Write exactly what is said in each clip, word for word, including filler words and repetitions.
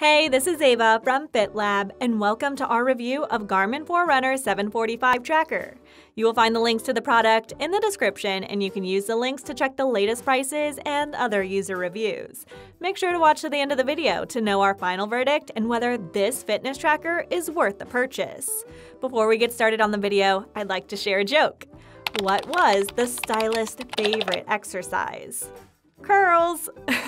Hey, this is Ava from FitLab, and welcome to our review of Garmin Forerunner seven forty-five Tracker. You will find the links to the product in the description, and you can use the links to check the latest prices and other user reviews. Make sure to watch to the end of the video to know our final verdict and whether this fitness tracker is worth the purchase. Before we get started on the video, I'd like to share a joke. What was the stylist's favorite exercise? Curls!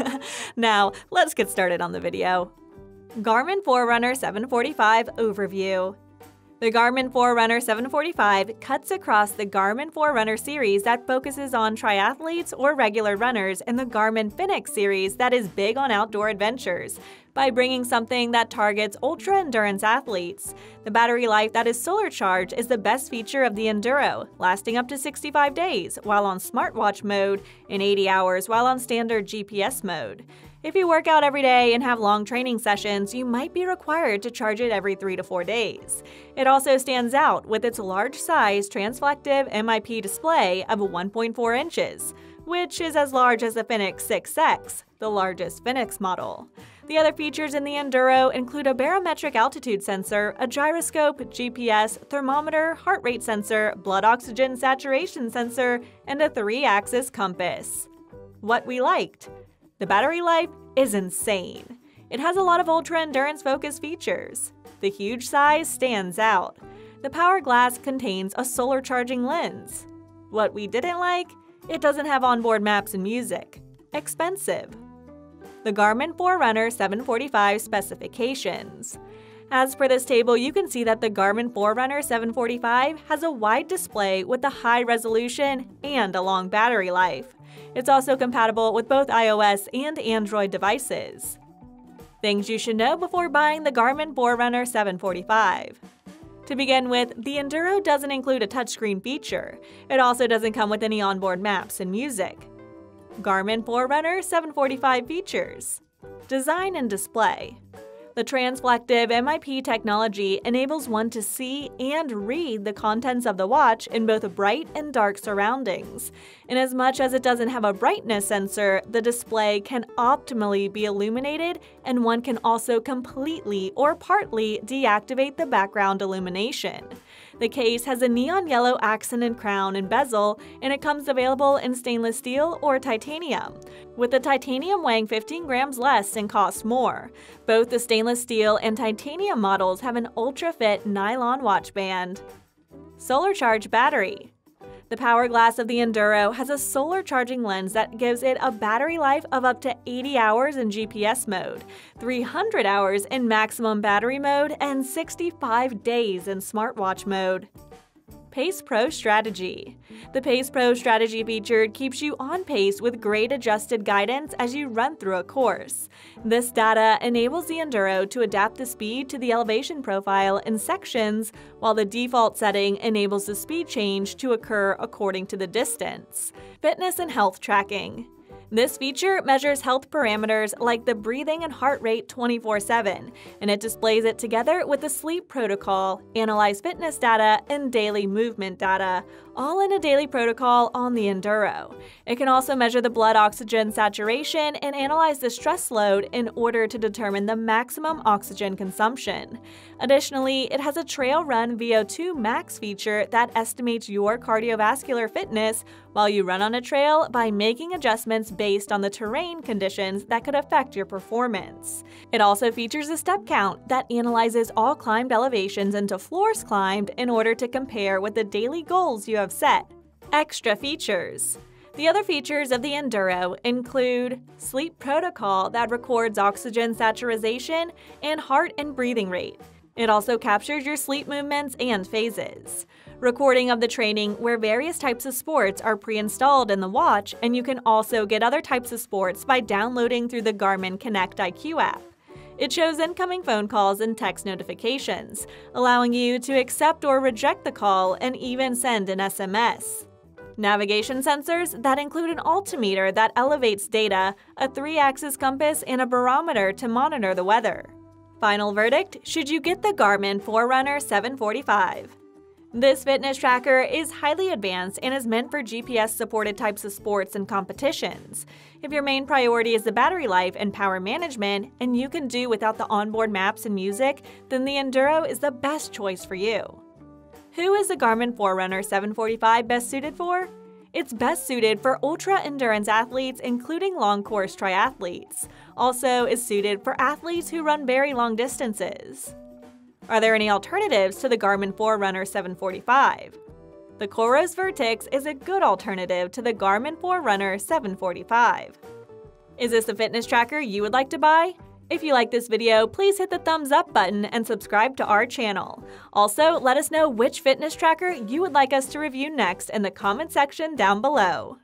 Now, let's get started on the video. Garmin Forerunner seven forty-five Overview. The Garmin Forerunner seven forty-five cuts across the Garmin Forerunner series that focuses on triathletes or regular runners and the Garmin Fenix series that is big on outdoor adventures by bringing something that targets ultra-endurance athletes. The battery life that is solar charged is the best feature of the Enduro, lasting up to sixty-five days while on smartwatch mode and eighty hours while on standard G P S mode. If you work out every day and have long training sessions, you might be required to charge it every three to four days. It also stands out with its large-size transflective M I P display of one point four inches, which is as large as the Fenix six X, the largest Fenix model. The other features in the Enduro include a barometric altitude sensor, a gyroscope, G P S, thermometer, heart rate sensor, blood oxygen saturation sensor, and a three-axis compass. What we liked. The battery life is insane. It has a lot of ultra-endurance focused features. The huge size stands out. The Power Glass contains a solar charging lens. What we didn't like? It doesn't have onboard maps and music. Expensive. The Garmin Forerunner seven forty-five specifications. As per this table, you can see that the Garmin Forerunner seven forty-five has a wide display with a high resolution and a long battery life. It's also compatible with both iOS and Android devices. Things you should know before buying the Garmin Forerunner seven forty-five. To begin with, the Enduro doesn't include a touchscreen feature. It also doesn't come with any onboard maps and music. Garmin Forerunner seven forty-five features. Design and display. The transflective M I P technology enables one to see and read the contents of the watch in both bright and dark surroundings. Inasmuch as it doesn't have a brightness sensor, the display can optimally be illuminated, and one can also completely or partly deactivate the background illumination. The case has a neon yellow accented crown and bezel, and it comes available in stainless steel or titanium, with the titanium weighing fifteen grams less and costs more. Both the stainless steel and titanium models have an ultra-fit nylon watch band. Solar charged battery. The Power Glass of the Enduro has a solar charging lens that gives it a battery life of up to eighty hours in G P S mode, three hundred hours in maximum battery mode, and sixty-five days in smartwatch mode. Pace Pro Strategy. The Pace Pro Strategy feature keeps you on pace with grade adjusted guidance as you run through a course. This data enables the Enduro to adapt the speed to the elevation profile in sections, while the default setting enables the speed change to occur according to the distance. Fitness and health tracking. This feature measures health parameters like the breathing and heart rate twenty-four seven, and it displays it together with the sleep protocol, analyze fitness data, and daily movement data, all in a daily protocol on the Enduro. It can also measure the blood oxygen saturation and analyze the stress load in order to determine the maximum oxygen consumption. Additionally, it has a Trail Run V O two Max feature that estimates your cardiovascular fitness while you run on a trail by making adjustments based on the terrain conditions that could affect your performance. It also features a step count that analyzes all climbed elevations into floors climbed in order to compare with the daily goals you have set. Extra features. The other features of the Enduro include sleep protocol that records oxygen saturation and heart and breathing rate. It also captures your sleep movements and phases. Recording of the training where various types of sports are pre-installed in the watch, and you can also get other types of sports by downloading through the Garmin Connect I Q app. It shows incoming phone calls and text notifications, allowing you to accept or reject the call and even send an S M S. Navigation sensors that include an altimeter that elevates data, a three-axis compass, and a barometer to monitor the weather. Final verdict, should you get the Garmin Forerunner seven forty-five? This fitness tracker is highly advanced and is meant for G P S-supported types of sports and competitions. If your main priority is the battery life and power management, and you can do without the onboard maps and music, then the Enduro is the best choice for you. Who is the Garmin Forerunner seven forty-five best suited for? It's best suited for ultra-endurance athletes, including long-course triathletes. Also is suited for athletes who run very long distances. Are there any alternatives to the Garmin Forerunner seven forty-five? The Coros Vertix is a good alternative to the Garmin Forerunner seven forty-five. Is this a fitness tracker you would like to buy? If you like this video, please hit the thumbs up button and subscribe to our channel. Also, let us know which fitness tracker you would like us to review next in the comment section down below.